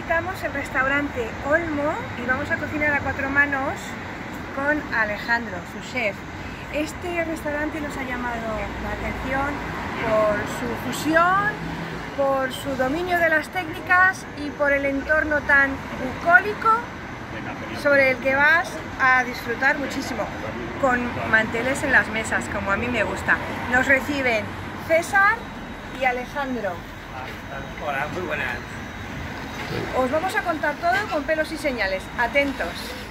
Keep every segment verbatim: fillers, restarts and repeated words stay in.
visitamos el restaurante Olmo y vamos a cocinar a cuatro manos con Alejandro, su chef. Este restaurante nos ha llamado la atención por su fusión, por su dominio de las técnicas y por el entorno tan bucólico sobre el que vas a disfrutar muchísimo, con manteles en las mesas, como a mí me gusta. Nos reciben César y Alejandro. Hola, muy buenas. Os vamos a contar todo con pelos y señales. Atentos.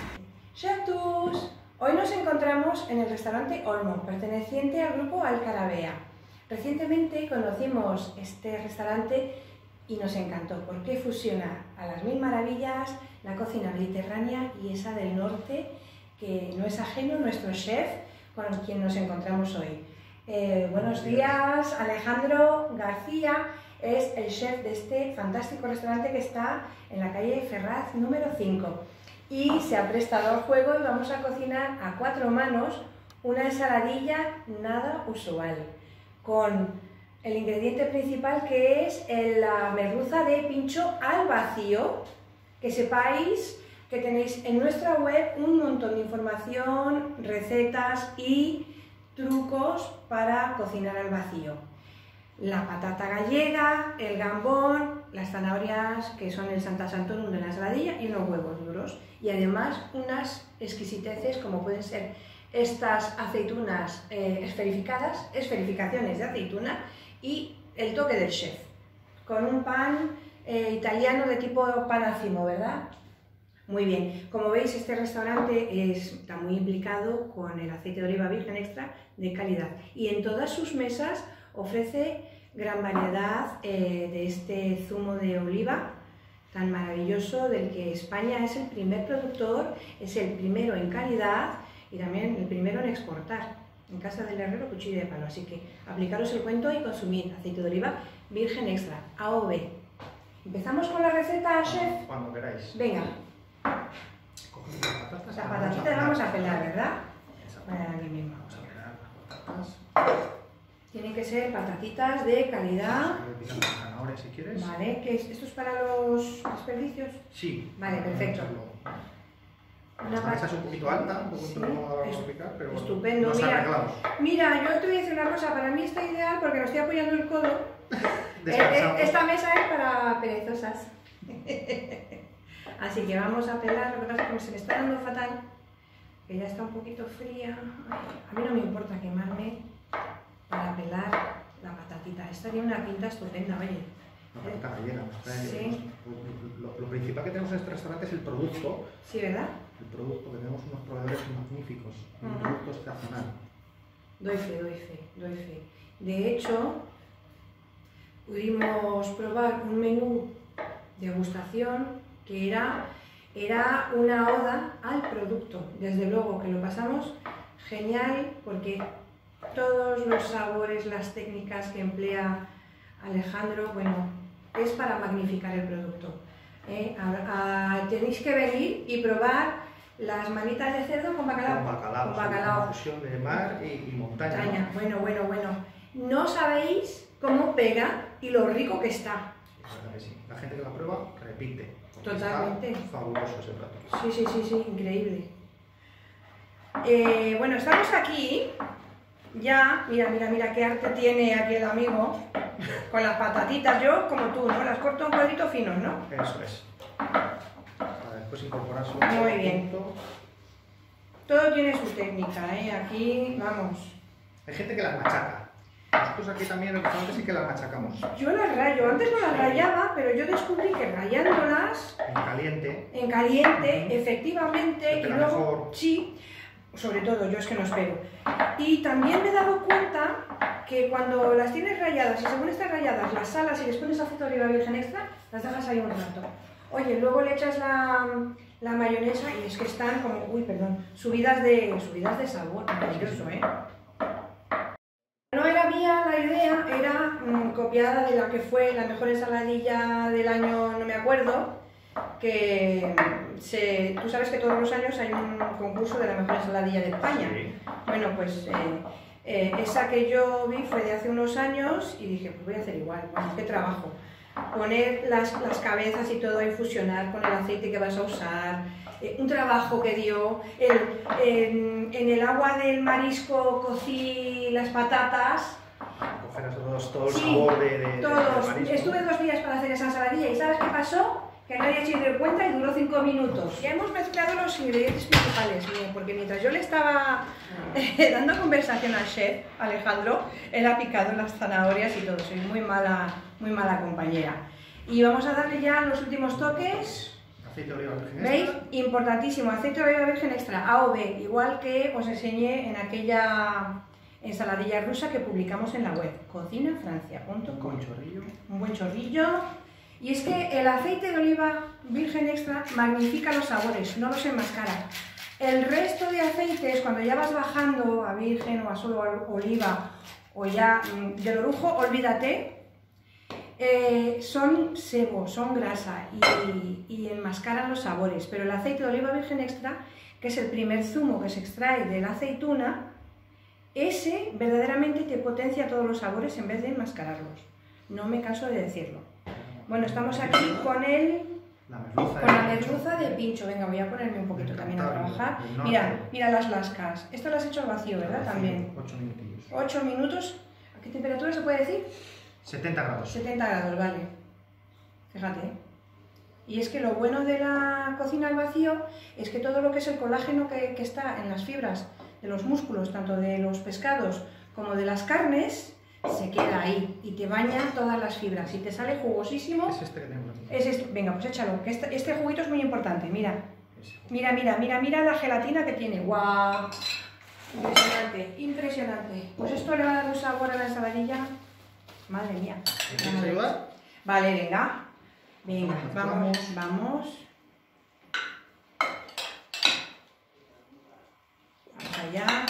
Chatus. Hoy nos encontramos en el restaurante Olmo, perteneciente al grupo Alcarabea. Recientemente conocimos este restaurante y nos encantó porque fusiona a las mil maravillas la cocina mediterránea y esa del norte, que no es ajeno a nuestro chef con quien nos encontramos hoy. Eh, buenos días, Alejandro García es el chef de este fantástico restaurante que está en la calle Ferraz número cinco y se ha prestado al juego y vamos a cocinar a cuatro manos una ensaladilla nada usual con el ingrediente principal, que es la merluza de pincho al vacío. Que sepáis que tenéis en nuestra web un montón de información, recetas y trucos para cocinar al vacío. La patata gallega, el gambón, las zanahorias que son el Santa Santorum de la ensaladilla y unos huevos duros. Y además unas exquisiteces como pueden ser estas aceitunas eh, esferificadas, esferificaciones de aceituna y el toque del chef, con un pan eh, italiano de tipo panacimo, ¿verdad? Muy bien, como veis este restaurante es, está muy implicado con el aceite de oliva virgen extra de calidad y en todas sus mesas ofrece gran variedad eh, de este zumo de oliva tan maravilloso, del que España es el primer productor, es el primero en calidad y también el primero en exportar. En casa del herrero, cuchillo de palo. Así que aplicaros el cuento y consumid aceite de oliva virgen extra, A O B. ¿Empezamos con la receta, chef? Cuando queráis. Venga. Cogemos las patatas. Las patatitas las vamos a pelar, ¿verdad? Exactamente. Bueno, aquí mismo. Vamos a pelar las patatas. Tienen que ser patatitas de calidad. Voy picando las zanahorias si quieres. Vale, ¿qué es? ¿Esto es para los desperdicios? Sí. Vale, perfecto. La masa es un poquito alta, un poquito Sí, no la vamos es, a picar, pero estupendo. nos Mira, arreglamos. mira, yo te voy a decir una cosa, para mí está ideal porque me estoy apoyando el codo. Descansamos. Esta mesa es para perezosas. Así que vamos a pelar, lo que pasa es que se me está dando fatal, que ya está un poquito fría. Ay, a mí no me importa quemarme para pelar la patatita. Esta tiene una pinta estupenda, oye. La patata gallega. Sí. Lo, lo principal que tenemos en este restaurante es el producto. Sí, ¿verdad? El producto, que tenemos unos proveedores magníficos, un Uh-huh. producto estacional. Doy fe, doy fe, doy fe. De hecho, pudimos probar un menú de degustación que era, era una oda al producto. Desde luego que lo pasamos genial porque todos los sabores, las técnicas que emplea Alejandro, bueno, es para magnificar el producto. ¿eh? A, a, tenéis que venir y probar las manitas de cerdo con bacalao. Con bacalao, Con bacalao. una fusión de mar y, y montaña. Montaña. Bueno, bueno, bueno. No sabéis cómo pega y lo rico que está. La verdad que sí. La gente que la prueba repite. Totalmente. Está fabuloso ese plato. Sí, sí, sí, sí, increíble. Eh, bueno, estamos aquí. Ya, mira, mira, mira qué arte tiene aquí el amigo. Con las patatitas, yo como tú, ¿no? Las corto en cuadritos finos, ¿no? Eso es. Para después incorporarse un Muy bien. punto. Todo tiene su técnica, ¿eh? Aquí, vamos. Hay gente que las machaca. Nosotros aquí también en el restaurante sí que las machacamos. Yo las rayo. Antes no las rayaba, pero yo descubrí que rayándolas En caliente. en caliente, Uh-huh. efectivamente, Se y pega luego, mejor. sí, sobre todo, yo es que no espero. Y también me he dado cuenta que cuando las tienes rayadas y según están rayadas las salas y les pones aceite de oliva virgen extra, las dejas ahí un rato. Oye, luego le echas la, la mayonesa y es que están como, uy, perdón, subidas de, subidas de sabor, maravilloso, ¿eh? No era mía la idea, era mmm, copiada de la que fue la mejor ensaladilla del año, no me acuerdo, que se, tú sabes que todos los años hay un concurso de la mejor ensaladilla de España. Sí. Bueno, pues eh, eh, esa que yo vi fue de hace unos años y dije, pues voy a hacer igual, bueno, qué trabajo. poner las, las cabezas y todo y fusionar con el aceite que vas a usar, eh, un trabajo que dio, el, en, en el agua del marisco cocí las patatas. Coger todos, todo el Sí, sabor de, de, todos. del marisco. Estuve dos días para hacer esa ensaladilla y ¿sabes qué pasó? Que nadie se dio cuenta y duró cinco minutos. Ya hemos mezclado los ingredientes principales, porque mientras yo le estaba eh, dando conversación al chef, Alejandro, él ha picado las zanahorias y todo. Soy muy mala, muy mala compañera. Y vamos a darle ya los últimos toques. Aceite de oliva virgen ¿Veis? extra. Importantísimo, aceite de oliva virgen extra, A o B, igual que os enseñé en aquella ensaladilla rusa que publicamos en la web, cocina francia punto com. Un buen chorrillo. Un buen chorrillo. Y es que el aceite de oliva virgen extra magnifica los sabores, no los enmascara. El resto de aceites, cuando ya vas bajando a virgen o a solo oliva o ya mm, del orujo, olvídate, eh, son sebo, son grasa y, y enmascaran los sabores. Pero el aceite de oliva virgen extra, que es el primer zumo que se extrae de la aceituna, ese verdaderamente te potencia todos los sabores en vez de enmascararlos. No me canso de decirlo. Bueno, estamos aquí con el... La merluza, con la de merluza de pincho. Venga, voy a ponerme un poquito también a trabajar. Mira, mira las lascas. Esto lo has hecho al vacío, ¿verdad? También. ocho minutillos. ocho minutos. ¿A qué temperatura se puede decir? setenta grados. setenta grados, vale. Fíjate. Y es que lo bueno de la cocina al vacío es que todo lo que es el colágeno que, que está en las fibras de los músculos, tanto de los pescados como de las carnes, se queda ahí y te baña todas las fibras y te sale jugosísimo. Es este que tengo aquí. Es esto. Venga, pues échalo, que este, este juguito es muy importante, mira. Mira, mira, mira, mira la gelatina que tiene. ¡Guau! Impresionante, impresionante. Pues esto le va a dar un sabor a la ensaladilla. Madre mía. ¿Me quieres ayudar? Vale, venga. Venga, Vamos, vamos, vamos. Vamos allá.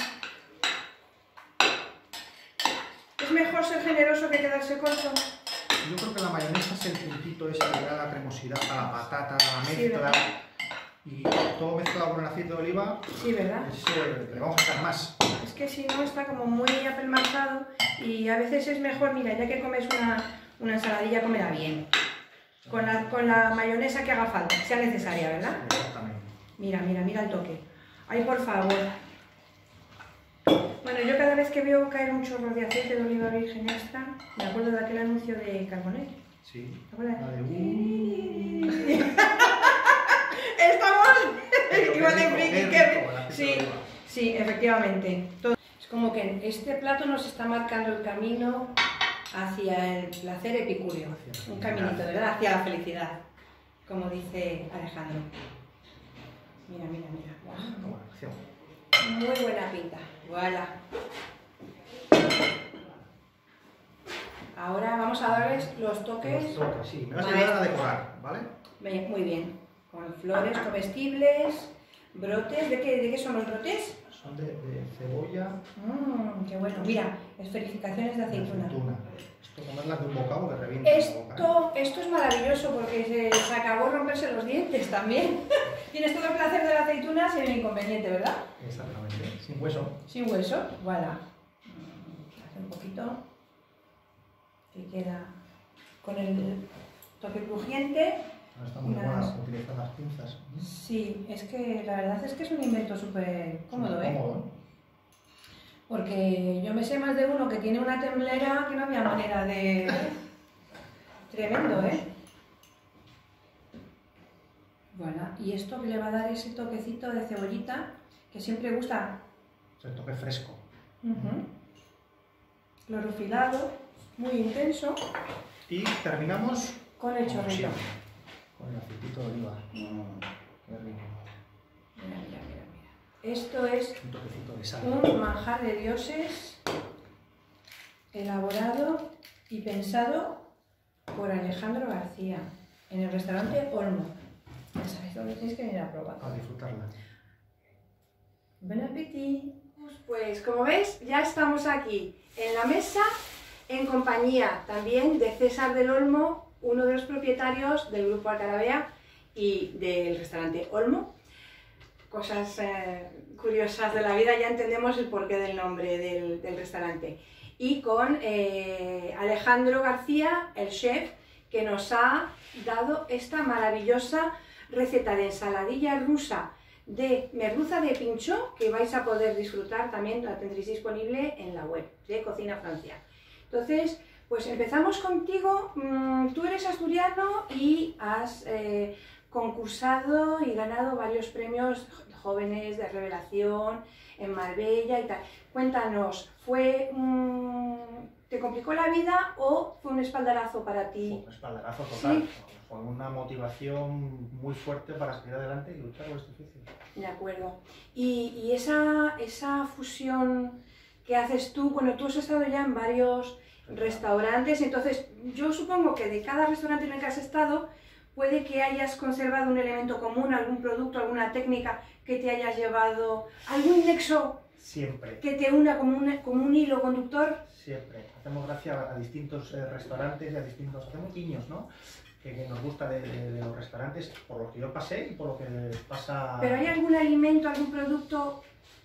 ¿Es mejor ser generoso que quedarse corto? Yo creo que la mayonesa es el puntito ese que le da la cremosidad a la patata, a la Sí, mezcla. ¿verdad? Y todo mezclado con el aceite de oliva, Sí, ¿verdad? ese, le vamos a echar más. Es que si no está como muy apelmazado y a veces es mejor, mira, ya que comes una, una ensaladilla, cómela bien. Con la, con la mayonesa que haga falta, sea necesaria, ¿verdad? Exactamente. Mira, mira, mira el toque. Ay, por favor. Bueno, yo cada vez que veo caer un chorro de aceite de oliva virgen extra, me acuerdo de aquel anuncio de Carbonet. Sí. ¿Te acuerdas? La de uh, Estamos Pero igual qué de rico, friki qué que... rico, el aceite Sí, de oliva. sí, efectivamente. Todo- Es como que este plato nos está marcando el camino hacia el placer epicúreo. Hacia la Un felicidad. caminito, ¿verdad? Hacia la felicidad, como dice Alejandro. Mira, mira, mira. Guau. Como acción. Muy buena pinta. Voilà. Ahora vamos a darles los toques. Los toques, sí. Me vas a Vale. ayudar a decorar, ¿vale? Bien, muy bien. Con flores comestibles, brotes. ¿De qué, de qué son los brotes? Son de, de cebolla. Mmm, qué bueno. Mira, esferificaciones de aceituna. aceituna. Esto comerlas de un bocado le revienta la boca. ¿eh? Esto, esto es maravilloso porque se, se acabó romperse los dientes también. Tienes todo el placer de la aceituna sin inconveniente, ¿verdad? Exactamente. Sin hueso. Sin hueso, voilà. Mm, Hace un poquito que queda con el toque crujiente. Ahora está muy Unas- buena utilizar las pinzas. Sí, es que la verdad es que es un invento súper cómodo, ¿eh? Cómodo, Porque yo me sé más de uno que tiene una temblera que no había manera de... Tremendo, ¿eh? Bueno, y esto que le va a dar ese toquecito de cebollita que siempre gusta. El toque fresco. Ujú. Clorofilado, muy intenso, Y terminamos con el como chorrito. siempre, con el aceitito de oliva. Mm. Qué rico. Mira, mira, mira, mira. Esto es Un toquecito de sal. un manjar de dioses elaborado y pensado por Alejandro García en el restaurante Olmo. Ya sabéis dónde tenéis que venir a probar. A disfrutarla. Buen apetito. Pues como veis, ya estamos aquí en la mesa en compañía también de César del Olmo, uno de los propietarios del Grupo Alcarabea y del restaurante Olmo. Cosas eh, curiosas de la vida, ya entendemos el porqué del nombre del, del restaurante. Y con eh, Alejandro García, el chef, que nos ha dado esta maravillosa receta de ensaladilla rusa de merluza de pinchot, que vais a poder disfrutar, también la tendréis disponible en la web de Cocina Francia. Entonces, pues empezamos contigo. Tú eres asturiano y has eh, concursado y ganado varios premios jóvenes de revelación en Marbella y tal. Cuéntanos, ¿fue un... ¿te complicó la vida o fue un espaldarazo para ti? Fue un espaldarazo total. ¿Sí? Fue una motivación muy fuerte para seguir adelante y luchar por este oficio. De acuerdo. Y, y esa, esa fusión que haces tú, bueno, tú has estado ya en varios restaurantes, entonces yo supongo que de cada restaurante en el que has estado puede que hayas conservado un elemento común, algún producto, alguna técnica que te hayas llevado, algún nexo Siempre. que te una como un, como un hilo conductor. Siempre. Hacemos gracia a distintos eh, restaurantes y a distintos... hacemos guiños, ¿no? Que, que nos gusta de, de, de los restaurantes, por lo que yo pasé y por lo que pasa... ¿Pero hay algún alimento, algún producto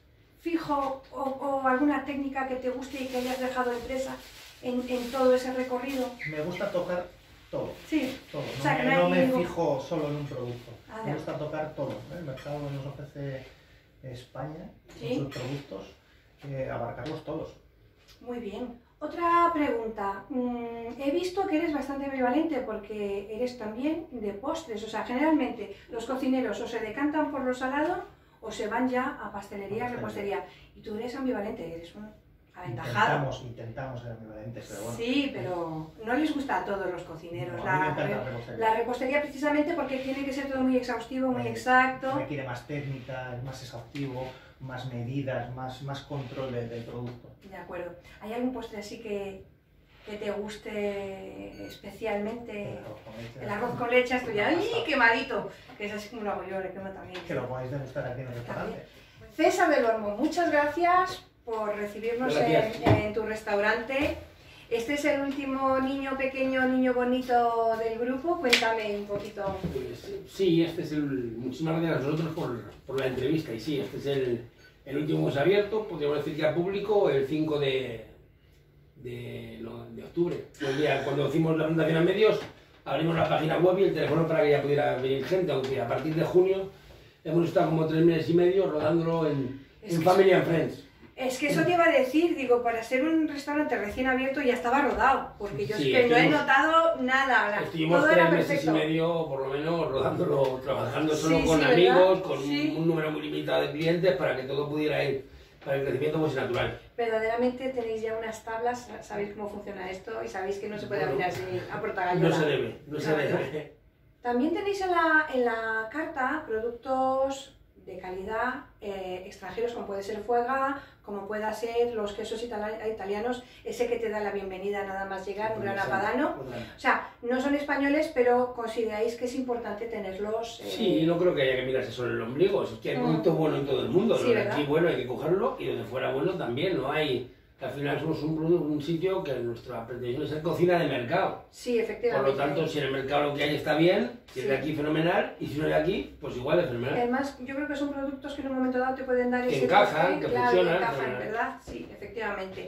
fijo o, o alguna técnica que te guste y que hayas dejado impresa en, en todo ese recorrido? Me gusta tocar todo. Sí. Todo. No, O sea, me, que no, no me ningún... fijo solo en un producto. Ah, me gusta tocar todo. ¿eh? El mercado que nos ofrece España, ¿sí? Sus productos, eh, abarcarlos todos. Muy bien. Otra pregunta. Mm, he visto que eres bastante ambivalente porque eres también de postres. O sea, generalmente los cocineros o se decantan por lo salado o se van ya a pastelería, repostería. Y tú eres ambivalente, eres un aventajado. Intentamos, intentamos ser ambivalentes, pero bueno. Sí, pero no les gusta a todos los cocineros. No, la, a mí me encanta la repostería. la repostería precisamente porque tiene que ser todo muy exhaustivo, muy Eh, exacto. Requiere más técnica, es más exhaustivo, más medidas, más, más control del, del producto. De acuerdo. ¿Hay algún postre así que, que te guste especialmente? El arroz con leche. El arroz con leche asturiano. ¡Ay, quemadito! Que es así como lo hago yo, le quemo también. Que lo podáis degustar aquí en el restaurante. César del Olmo, muchas gracias por recibirnos en, en tu restaurante. Este es el último niño pequeño, niño bonito del grupo. Cuéntame un poquito. Pues, sí, este es el... Muchísimas gracias a vosotros por, por la entrevista. Y sí, este es el, el último que se ha abierto, podríamos decir que al público, el cinco de, de, de octubre. El día, cuando hicimos la presentación a medios, abrimos la página web y el teléfono para que ya pudiera venir gente, aunque a partir de junio hemos estado como tres meses y medio rodándolo en, en Family and Friends. Es que eso te iba a decir, digo, para ser un restaurante recién abierto ya estaba rodado, porque yo Sí, es que no he estuvimos- notado nada, Estuvimos todo tres era meses perfecto. y medio, por lo menos, rodándolo, trabajando solo Sí, con sí, amigos, ¿verdad? con Sí. un número muy limitado de clientes para que todo pudiera ir, para que el crecimiento fuese natural. Verdaderamente tenéis ya unas tablas, sabéis cómo funciona esto y sabéis que no se puede abrir así a portagallola. No se debe, no se Claro. debe. También tenéis en la, en la carta productos de calidad eh, extranjeros, como puede ser Fuega, como pueda ser los quesos itali- italianos, ese que te da la bienvenida nada más llegar, un gran apadano. O sea, no son españoles, pero consideráis que es importante tenerlos. Eh... Sí, no creo que haya que mirarse solo el ombligo, es que hay Mm. producto bueno en todo el mundo, Sí, lo de ¿verdad? aquí bueno hay que cogerlo y lo de fuera bueno también, no hay... Al final somos un, produ- un sitio que nuestra pretensión es ser cocina de mercado. Sí, Por efectivamente. lo tanto, si en el mercado lo que hay está bien, si es de Sí. aquí fenomenal, y si no es de aquí, pues igual es fenomenal. Además, yo creo que son productos que en un momento dado te pueden dar Que ese encajan, toque, que claro, funcionan, encajan, fenomenal. ¿verdad? Sí, efectivamente.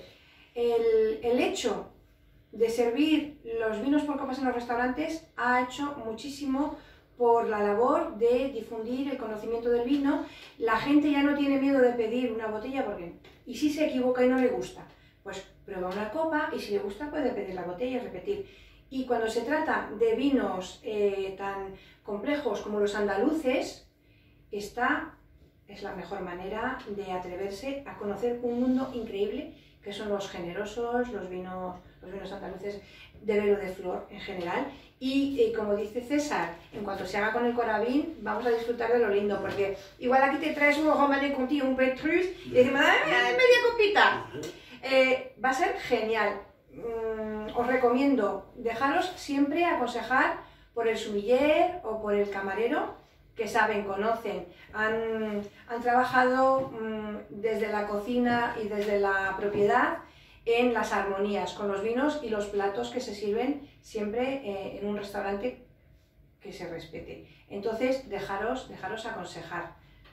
El, el hecho de servir los vinos por copas en los restaurantes ha hecho muchísimo por la labor de difundir el conocimiento del vino. La gente ya no tiene miedo de pedir una botella porque, y si se equivoca y no le gusta, pues prueba una copa y si le gusta puede pedir la botella y repetir. Y cuando se trata de vinos eh, tan complejos como los andaluces, esta es la mejor manera de atreverse a conocer un mundo increíble que son los generosos, los vinos, los vinos andaluces de velo de flor en general. Y eh, como dice César, en cuanto se haga con el Coravin, vamos a disfrutar de lo lindo, porque igual aquí te traes un Romanée Conti, un Petrus, y decimos, ¡ay, media copita! Eh, va a ser genial. Mm, os recomiendo dejaros siempre aconsejar por el sumiller o por el camarero, que saben, conocen, han, han trabajado mmm, desde la cocina y desde la propiedad en las armonías con los vinos y los platos que se sirven siempre eh, en un restaurante que se respete. Entonces, dejaros, dejaros aconsejar.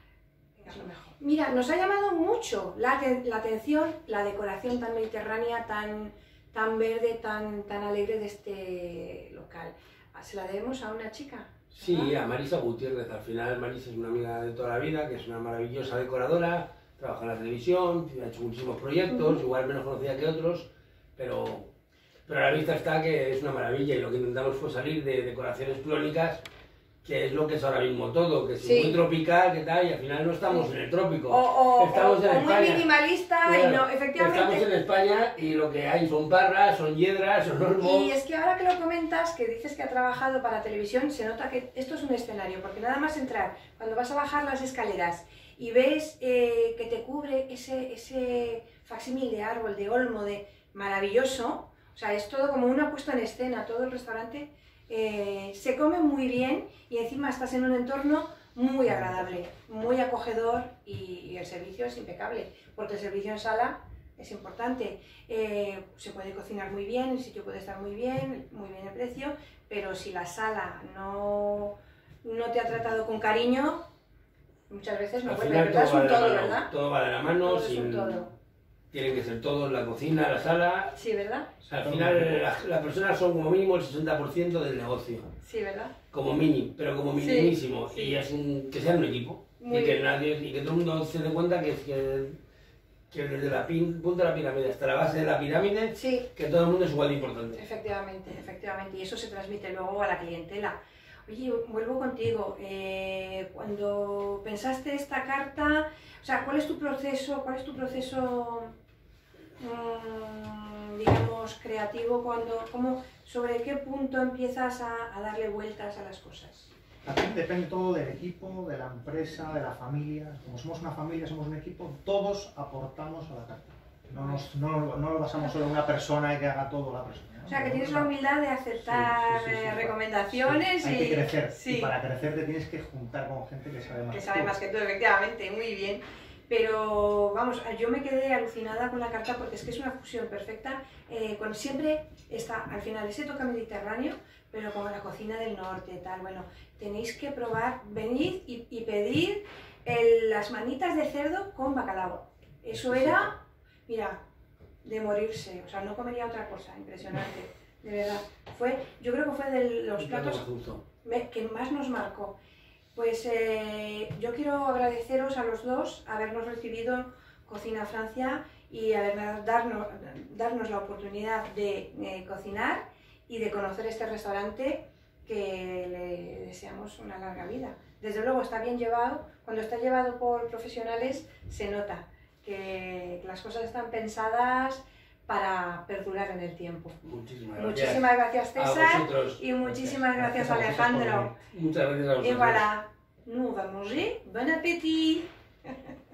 Es lo mejor. Mira, nos ha llamado mucho la, la atención la decoración tan mediterránea, tan, tan verde, tan, tan alegre de este local. ¿Se la debemos a una chica? Sí, a Marisa Gutiérrez. Al final Marisa es una amiga de toda la vida, que es una maravillosa decoradora, trabaja en la televisión, ha hecho muchísimos proyectos, uh-huh. igual menos conocida que otros, pero, pero a la vista está que es una maravilla, y lo que intentamos fue salir de decoraciones plónicas, que es lo que es ahora mismo todo, que es sí. muy tropical, que tal, y al final no estamos en el trópico, o, o, estamos o, en o España. Muy minimalista, claro, y no, efectivamente. Estamos en España y lo que hay son parras, son hiedras, son olmos. Y es que ahora que lo comentas, que dices que ha trabajado para televisión, se nota que esto es un escenario, porque nada más entrar, cuando vas a bajar las escaleras y ves eh, que te cubre ese, ese facsímil de árbol, de olmo, de maravilloso, o sea, es todo como una puesta en escena, todo el restaurante. Eh, se come muy bien y encima estás en un entorno muy agradable, muy acogedor, y, y el servicio es impecable, porque el servicio en sala es importante. Eh, se puede cocinar muy bien, el sitio puede estar muy bien, muy bien el precio, pero si la sala no, no te ha tratado con cariño, muchas veces no puede, ¿verdad? Es un todo, ¿verdad? Todo va de la mano, todo sin... es un todo. Tienen que ser todos, la cocina, la sala. Sí, ¿verdad? Al final las la personas son como mínimo el sesenta por ciento del negocio. Sí, ¿verdad? Como mínimo, pero como minimísimo. Sí, sí. Y es un, que sea un equipo. Muy y que bien. nadie, y que todo el mundo se dé cuenta que, que, que desde la pin, punta de la pirámide hasta la base de la pirámide, sí. que todo el mundo es igual de importante. Efectivamente, efectivamente. Y eso se transmite luego a la clientela. Oye, vuelvo contigo. Eh, cuando pensaste esta carta, o sea, ¿cuál es tu proceso? ¿Cuál es tu proceso? Mmm, digamos, creativo, cuando, cómo, sobre qué punto empiezas a, a darle vueltas a las cosas. También depende todo del equipo, de la empresa, de la familia. Como somos una familia, somos un equipo, todos aportamos a la carta. No, nos, no, no lo basamos solo en una persona y que haga todo la persona, ¿no? O sea, que tienes la humildad de aceptar sí, sí, sí, sí, recomendaciones. Sí, hay y... que crecer. Sí. Y para crecer te tienes que juntar con gente que sabe más que que sabe tú. más que tú, efectivamente, muy bien. Pero vamos, yo me quedé alucinada con la carta, porque es que es una fusión perfecta. Eh, con, siempre está al final ese toque mediterráneo, pero como la cocina del norte, tal. Bueno, tenéis que probar, venid y, y pedir el, las manitas de cerdo con bacalao. Eso era, mira, de morirse. O sea, no comería otra cosa, impresionante, de verdad. Fue, yo creo que fue de los platos que más nos marcó. Pues eh, yo quiero agradeceros a los dos habernos recibido Cocina Francia y haber, darnos, darnos la oportunidad de eh, cocinar y de conocer este restaurante, que le deseamos una larga vida. Desde luego está bien llevado, cuando está llevado por profesionales se nota que las cosas están pensadas para perdurar en el tiempo. Muchísimas gracias. Muchísimas gracias, César, y muchísimas gracias, gracias Alejandro. Muchas gracias a vosotros. Et voilà, nous on va manger. Bon appétit.